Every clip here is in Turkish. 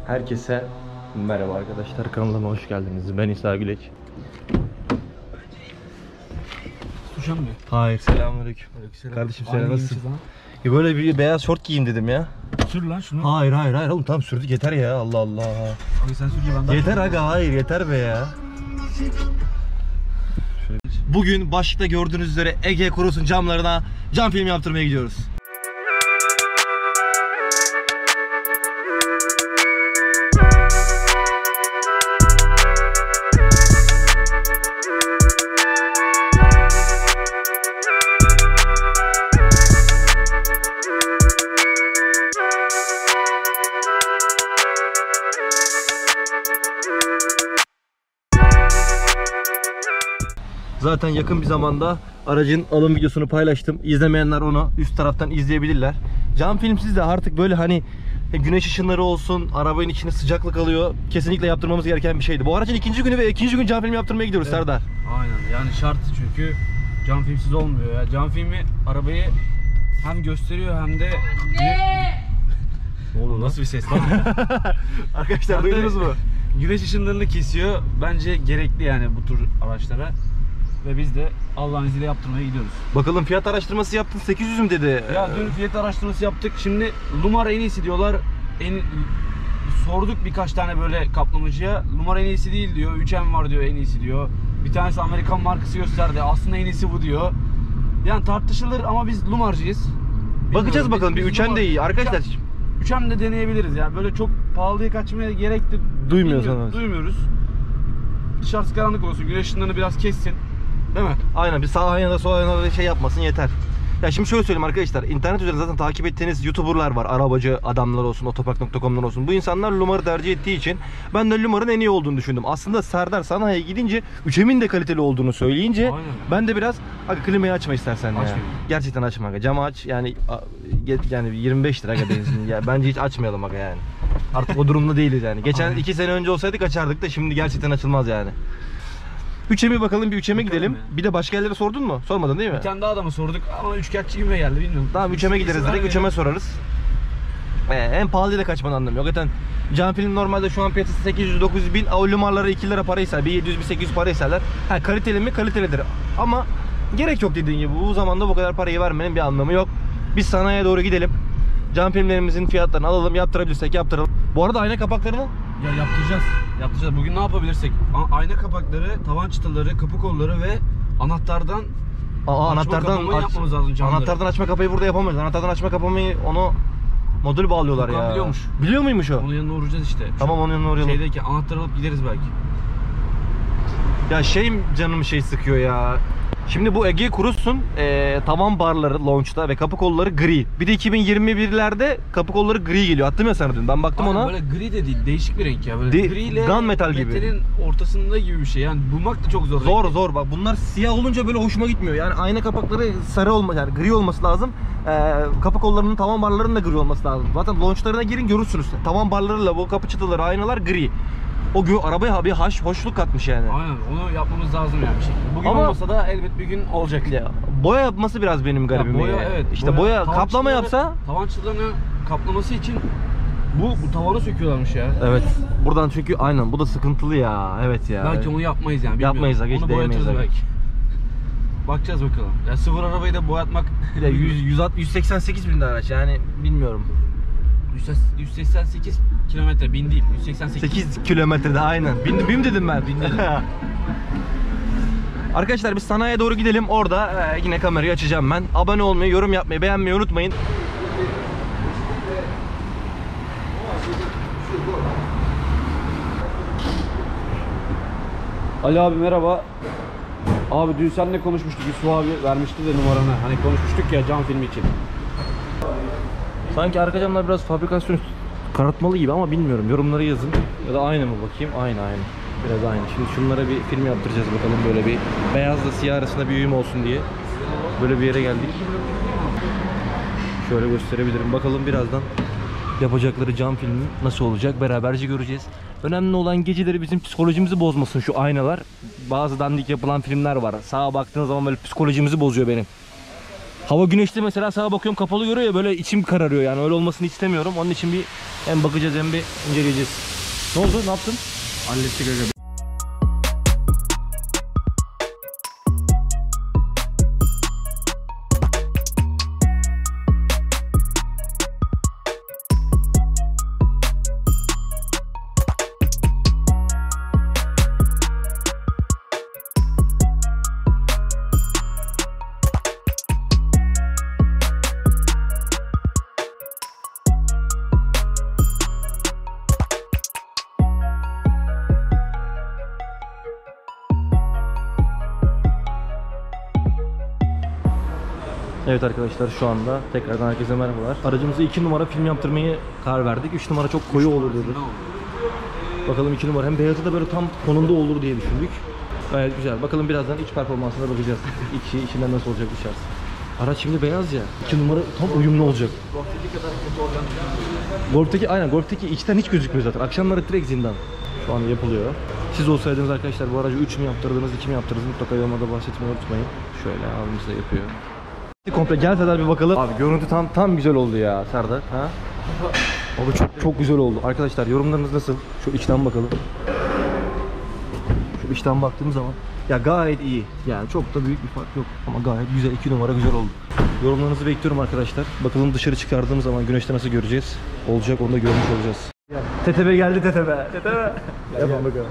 Herkese merhaba arkadaşlar, kanalıma hoş geldiniz. Ben İsa Güleç. Suşan mı? Hayır, selamünaleyküm. Kardeşim sen nasılsın? Ya böyle bir beyaz şort giyeyim dedim ya. Sür lan şunu. Hayır oğlum, tamam sürdük yeter ya, Allah Allah. Abi sen sür ben daha. Yeter aga, hayır yeter be ya. Bugün başlıkta gördüğünüz üzere Ege Kurus'un camlarına cam film yaptırmaya gidiyoruz. Zaten yakın bir zamanda aracın alım videosunu paylaştım. İzlemeyenler onu üst taraftan izleyebilirler. Cam filmsiz de artık böyle hani güneş ışınları olsun, arabanın içine sıcaklık alıyor. Kesinlikle yaptırmamız gereken bir şeydi. Bu aracın ikinci günü ve ikinci gün cam film yaptırmaya gidiyoruz, evet. Serdar. Aynen, yani şart çünkü cam filmsiz olmuyor ya. Cam filmi arabayı hem gösteriyor hem de... Ne oldu, nasıl bir ses lan? Arkadaşlar duydunuz mu? Güneş ışınlarını kesiyor. Bence gerekli yani bu tür araçlara. Ve biz de Allah'ın izniyle yaptırmaya gidiyoruz. Bakalım, fiyat araştırması yaptın, 800 mü dedi? Ya dün fiyat araştırması yaptık. Şimdi Lumar en iyisi diyorlar. Sorduk birkaç tane böyle kaplamacıya. Lumar en iyisi değil diyor. 3M var diyor, en iyisi diyor. Bir tanesi Amerikan markası gösterdi. Aslında en iyisi bu diyor. Yani tartışılır ama biz Lumarcıyız. Bakacağız bakalım, bir 3M de iyi arkadaşlar. 3M de deneyebiliriz ya. Böyle çok pahalıya kaçmaya gerek de duymuyoruz. Dışarısı karanlık olsun, güneş ışınlarını biraz kessin. Değil mi? Aynen, bir sağ yana da sol yana da şey yapmasın yeter. Ya şimdi şöyle söyleyeyim arkadaşlar, internet üzerinde zaten takip ettiğiniz YouTuber'lar var. Arabacı adamlar olsun, otopark.com'lar olsun. Bu insanlar Lumar'ı tercih ettiği için ben de Lumar'ın en iyi olduğunu düşündüm. Aslında Serdar sanayiye gidince 3M'in de kaliteli olduğunu söyleyince aynen, ben de biraz aga klimayı açma istersen ya. Gerçekten açma aga. Camı aç yani 25 lira aga benzin. Ya bence hiç açmayalım aga yani. Artık o durumda değiliz yani. Geçen 2 sene önce olsaydık açardık da şimdi gerçekten açılmaz yani. 3M'e bakalım, bir 3M'e gidelim. Ya. Bir de başka yerlere sordun mu? Sormadın değil mi? Bir tane daha adama sorduk ama üçkağıtçı gibi geldi, bilmiyorum. Tamam, 3M'e gideriz direkt, 3M'e sorarız. En pahalı da kaçmanın anlamı yok. Zaten cam film normalde şu an piyasası 800-900 bin. Lumarları 2 lira para ister, 1.700-1.800 para isterler. Ha, kaliteli mi? Kalitelidir. Ama gerek yok dediğin gibi. Bu zamanda bu kadar parayı vermenin bir anlamı yok. Biz sanayiye doğru gidelim. Cam filmlerimizin fiyatlarını alalım, yaptırabilirsek yaptıralım. Bu arada ayna kapaklarını yaptıracağız. Bugün ne yapabilirsek? Ayna kapakları, tavan çıtaları, kapı kolları ve anahtardan yapmamız lazım camları. Anahtardan açma kapıyı burada yapamayız. Anahtardan açma kapıyı onu modül bağlıyorlar ya. Biliyormuş. Biliyor muymuş o? Onun yanına uğrayacağız işte. Tamam, onun yanına uğrayalım. Şeydeki anahtarı alıp gideriz belki. Ya canım sıkıyor ya. Şimdi bu Ege Kurus'un tavan barları launch'ta ve kapı kolları gri. Bir de 2021'lerde kapı kolları gri geliyor. Attım ya sana dün. Ben baktım ona. Böyle gri de değil, değişik bir renk ya. Böyle gri ile gunmetal gibi. Metalin ortasında gibi bir şey. Yani bulmak da çok zor. Zor bak. Bunlar siyah olunca böyle hoşuma gitmiyor. Yani ayna kapakları sarı yani gri olması lazım. Kapı kollarının, tavan barlarının da gri olması lazım. Zaten launch'larına girin görürsünüz. Tavan barlarıyla bu kapı çıtaları, aynalar gri. O arabaya bir hoşluk katmış yani. Aynen, onu yapmamız lazım yani bir şekilde. Bugün olmasa da elbet bir gün olacak. Ya, boya yapması biraz benim garibim. Boya, evet. İşte boya kaplama yapsa. Tavan çıtalarını kaplaması için bu tavanı söküyorlarmış ya. Evet. Buradan çünkü aynen bu da sıkıntılı ya. Evet ya. Belki onu yapmayız yani. Bilmiyorum. Yapmayız, hiç onu boyatırız belki. Bakacağız bakalım. Ya sıfır arabayı da boyatmak. Ya 188 bin araç yani bilmiyorum. 188 kilometre, bin değil, 188 kilometrede aynen. Bin dedim ben. Bin dedim. Arkadaşlar biz sanayiye doğru gidelim. Orada yine kamerayı açacağım ben. Abone olmayı, yorum yapmayı, beğenmeyi unutmayın. Ali abi merhaba. Abi dün seninle konuşmuştuk. Yusuf abi vermişti de numaranı. Hani konuşmuştuk ya cam filmi için. Sanki arka camlar biraz fabrikasyon karartmalı gibi ama bilmiyorum. Yorumları yazın. Ya da aynı mı bakayım? Aynı. Biraz aynı. Şimdi şunlara bir film yaptıracağız bakalım, böyle bir beyazla siyah arasında bir uyum olsun diye. Böyle bir yere geldik. Şöyle gösterebilirim. Bakalım birazdan yapacakları cam filmi nasıl olacak beraberce göreceğiz. Önemli olan geceleri bizim psikolojimizi bozmasın şu aynalar. Bazı dandik yapılan filmler var. Sağa baktığın zaman böyle psikolojimizi bozuyor benim. Hava güneşli mesela, sağa bakıyorum kapalı görüyor ya, böyle içim kararıyor yani, öyle olmasını istemiyorum. Onun için bir hem bakacağız hem bir inceleyeceğiz. Ne oldu? Ne yaptın? Hallettik aga. Evet arkadaşlar, şu anda tekrardan herkese merhabalar. Aracımızı 2 numara film yaptırmayı karar verdik. 3 numara çok koyu olur dedi. Bakalım 2 numara hem beyazı da böyle tam konumda olur diye düşündük. Gayet güzel. Bakalım birazdan iç performansına bakacağız. İçinden nasıl olacak dışarısı. Araç şimdi beyaz ya. 2 numara tam uyumlu olacak. Golf'teki aynen, Golf'teki içten hiç gözükmüyor zaten. Akşamları direkt zindan. Şu an yapılıyor. Siz olsaydınız arkadaşlar bu aracı 3 mü yaptırdınız, 2 mi yaptırdınız, mutlaka yorumlarda bahsetmeyi unutmayın. Şöyle abimiz de yapıyor. Komple gel Serdar bir bakalım. Abi görüntü tam güzel oldu ya Serdar. Ha? Abi çok güzel oldu. Arkadaşlar yorumlarınız nasıl? Şu içten bakalım. Şu içten baktığım zaman ya gayet iyi. Yani çok da büyük bir fark yok ama gayet güzel, 2 numara güzel oldu. Yorumlarınızı bekliyorum arkadaşlar. Bakalım dışarı çıkardığım zaman güneşte nasıl göreceğiz? Olacak, onu da görmüş olacağız. TTB geldi, TTB. Yapalım bakalım.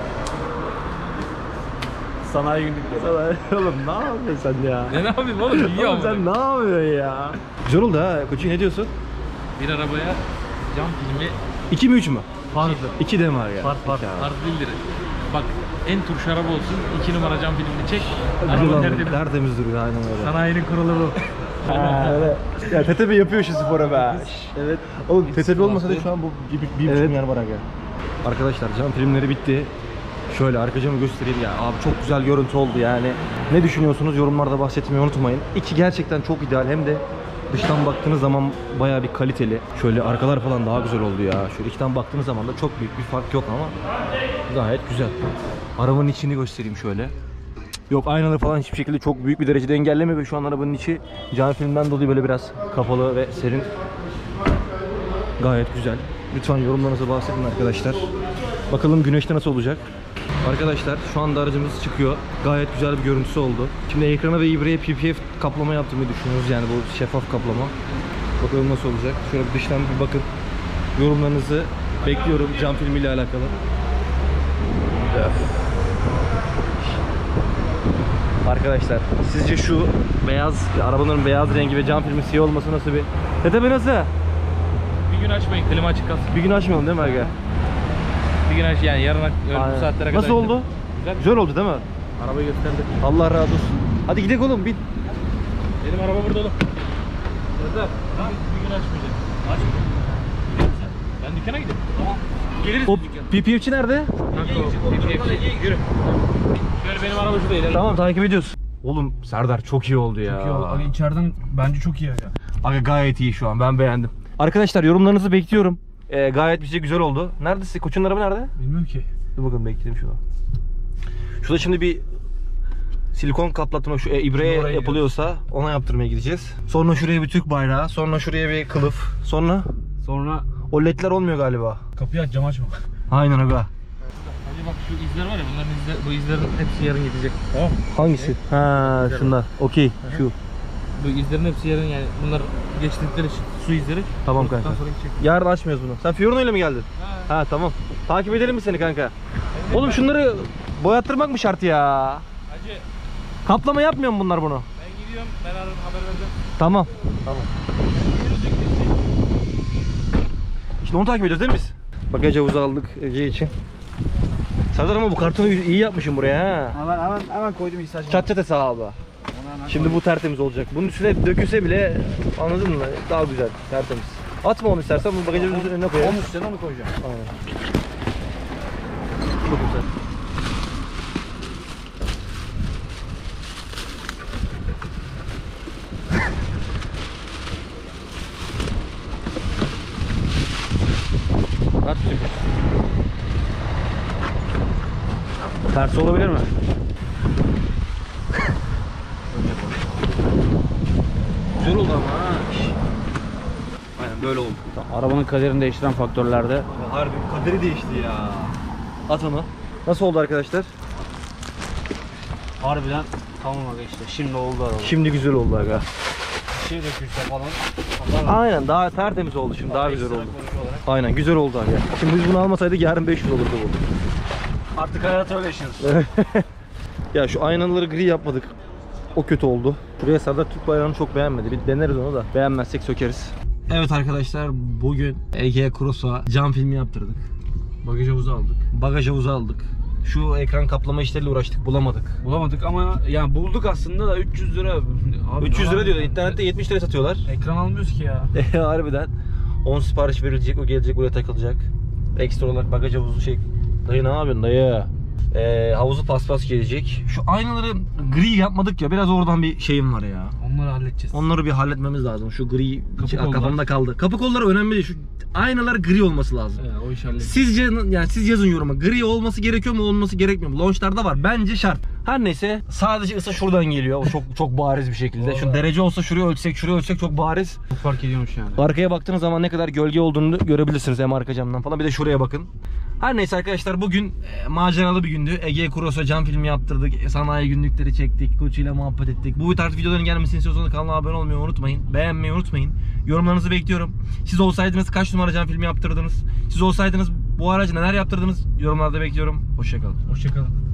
Sanayi günlükleri. Oğlum ne yapıyorsun sen ya? Ne yapayım oğlum? İyi Oğlum sen ne yapıyorsun ya? Güzel oldu ha. Koçum ne diyorsun? Bir arabaya cam filmi 2 mi 3 mü? farz. 2 de mi var ya? Farz değildir. Bak en turş araba olsun 2 numara cam filmini çek. Güzel Araba oldu. tertemiz. Tertemiz duruyor aynen öyle. Sanayinin kuralı bu. Öyle. Ya TTB yapıyor şu spora be. Evet. Oğlum TTB olmasa da şu an bu bir evet. Yer var aga. Arkadaşlar cam filmleri bitti. Şöyle arka camı göstereyim ya. Abi çok güzel görüntü oldu yani. Ne düşünüyorsunuz? Yorumlarda bahsetmeyi unutmayın. İki gerçekten çok ideal, hem de dıştan baktığınız zaman bayağı bir kaliteli. Şöyle arkalar falan daha güzel oldu ya. Şöyle içten baktığınız zaman da çok büyük bir fark yok ama gayet güzel. Arabanın içini göstereyim şöyle. Yok, aynaları falan hiçbir şekilde çok büyük bir derecede engellemiyor ve şu an arabanın içi cam filmden dolayı böyle biraz kapalı ve serin. Gayet güzel. Lütfen yorumlarınızı bahsedin arkadaşlar. Bakalım güneşte nasıl olacak. Arkadaşlar şu anda aracımız çıkıyor. Gayet güzel bir görüntüsü oldu. Şimdi ekrana ve ibreye PPF kaplama yaptırmayı düşünüyoruz. Yani bu şeffaf kaplama. Bakalım nasıl olacak. Şöyle bir dıştan bir bakın. Yorumlarınızı bekliyorum cam filmiyle alakalı. Arkadaşlar sizce şu beyaz, arabanın beyaz rengi ve cam filmi siyah olması nasıl bir... TTB nasıl? Bir gün açmayın, klima açık kalsın. Bir gün açmayalım değil mi Erge? Bir gün aç yani yarın bu saatlere kadar. Nasıl oldu? Güzel oldu değil mi? Arabayı gösterdi. Allah razı olsun. Hadi gidelim oğlum, bin. Benim araba burada oğlum. Serdar, bir gün açmayacağım. Açmayacağım. Ben dükkana gideyim. Tamam. Geliriz O dükkana. PPF'çi nerede? Yürü. Şöyle benim araba şurada ileride. Tamam, takip ediyoruz. Oğlum Serdar çok iyi oldu ya. Çok iyi oldu. Abi içeriden bence çok iyi aga. Aga gayet iyi şu an, ben beğendim. Arkadaşlar yorumlarınızı bekliyorum. Gayet bir şey güzel oldu. Neredesin? Koçun araba nerede? Bilmiyorum ki. Dur bakalım, bekleyelim şunu. Şurada şimdi bir silikon kaplatma, şu ibreye yapılıyorsa ona yaptırmaya gideceğiz. Sonra şuraya bir Türk bayrağı, sonra şuraya bir kılıf. Sonra o ledler olmuyor galiba. Kapıyı aç, cam açma. Aynen aga. Hadi bak şu izler var ya, bunların bu izlerin hepsi yarın gidecek. Tamam. Hangisi? Ha şunlar. Okey. Şu. Bu izlerin hepsi yarın, yani bunlar geçtikleri su izleri. Tamam kanka. Yarın açmıyoruz bunu. Sen Fiorino ile mi geldin? Ha tamam. Takip edelim mi seni kanka? Oğlum şunları boyattırmak mı şart ya? Hacı. Kaplama yapmıyor mu bunlar bunu? Ben gidiyorum. Ben ararım, haber vereceğim. Tamam. Şimdi onu takip ediyoruz değil mi biz? Bagaj havuzu aldık Ege için. Serdar ama bu kartonu iyi yapmışım buraya ha. Hemen koydum ihsacı. Çat çat hesabı. Şimdi bu tertemiz olacak. Bunun üstüne dökülse bile, anladın mı? Daha güzel, tertemiz. Atma onu istersen, bunu bagajımızın önüne koyalım. Onun üstüne onu koyacağım. Aynen. Çok güzel. Ters olabilir mi? Güzel oldu ama ha. Aynen böyle oldu. Arabanın kaderini değiştiren faktörlerde. Harbi kaderi değişti ya. At onu. Nasıl oldu arkadaşlar? Harbiden tamam aga işte. Şimdi oldu araba. Şimdi güzel oldu aga. Bir şey dökülse falan. Aynen daha tertemiz oldu şimdi, daha güzel oldu. Aynen güzel oldu aga. Şimdi biz bunu almasaydık yarın 500 olurdu bu. Artık hayat öyle yaşıyoruz. Ya şu aynaları gri yapmadık. O kötü oldu. Şuraya Serdar Türk bayrağını çok beğenmedi. Bir deneriz onu da. Beğenmezsek sökeriz. Evet arkadaşlar, bugün Egea Cross'a cam filmi yaptırdık. Bagaj havuzu aldık. Bagaj havuzu aldık. Şu ekran kaplama işleriyle uğraştık, bulamadık. Bulamadık ama yani bulduk aslında da 300 lira. Abi, 300 lira diyor. İnternette 70 liraya satıyorlar. Ekran almıyoruz ki ya. Harbiden. 10 sipariş verilecek, o gelecek, buraya takılacak. Ekstra olarak bagaj havuzu şey. Dayı ne yapıyorsun dayı? Havuzu paspas gelecek. Şu aynaları gri yapmadık ya, biraz oradan bir şeyim var ya. Onları halledeceğiz. Onları bir halletmemiz lazım. Şu gri kollar. kafamda kaldı. Kapı kolları önemli değil. Şu aynalar gri olması lazım. O iş halledeceğiz. Sizce, yani siz yazın yoruma. Gri olması gerekiyor mu, olması gerekmiyor mu? Launch'larda var. Bence şart. Her neyse, sadece ısı şuradan geliyor. O çok bariz bir şekilde. Şu derece olsa şuraya ölçsek, çok bariz. Çok fark ediyormuş yani. Arkaya baktığınız zaman ne kadar gölge olduğunu görebilirsiniz hem arka camdan falan. Bir de şuraya bakın. Her neyse arkadaşlar, bugün maceralı bir gündü. Egea Cross'a cam filmi yaptırdık. Sanayi günlükleri çektik. Koçuyla muhabbet ettik. Bu tarz videoların gelmesini istiyorsanız kanala abone olmayı unutmayın. Beğenmeyi unutmayın. Yorumlarınızı bekliyorum. Siz olsaydınız kaç numara cam filmi yaptırdınız? Siz olsaydınız bu aracı neler yaptırdınız? Yorumlarda bekliyorum. Hoşçakalın. Hoşçakalın.